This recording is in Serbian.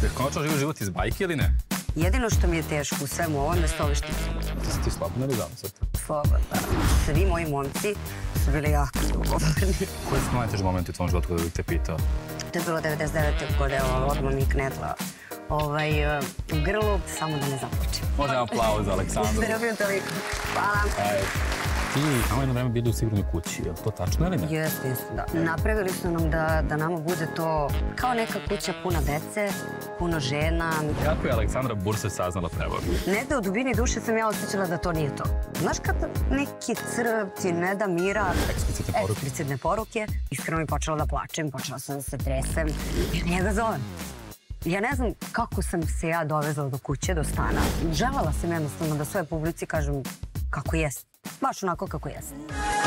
Jer konačno živi život iz bajke ili ne? Jedino što mi je teško u svemu ovome su ove štice. Ti si ti slobodna ili zamrznuta? Slobodna. Svi moji momci su bili jako dogovorni. Koji su najteži momenti u tvom životu kada bih te pitao? To je bilo 99. godine, odmah mi knedla u grlu, samo da ne započem. Možemo aplauz za Aleksandru. Zdravim toliko. Hvala. Ti na jedno vreme bili u sigurnoj kući, je li to tačno ili ne? Jeste, da. Napravili su nam da nama bude to kao neka kuća puna dece, puno žena. Kako je Aleksandra Bursa saznala prevaru? Negde u dubini duše sam ja osjećala da to nije to. Znaš kad neki crv ti ne da mira... Eksplicitne poruke. Iskreno mi počela da plačem, počela sam da se tresem. Ja njega zovem. Ja ne znam kako sam se ja dovezala do kuće, do stana. Želela sam jednostavno da svoje publici kažem kako jest. Baš onako kako jest.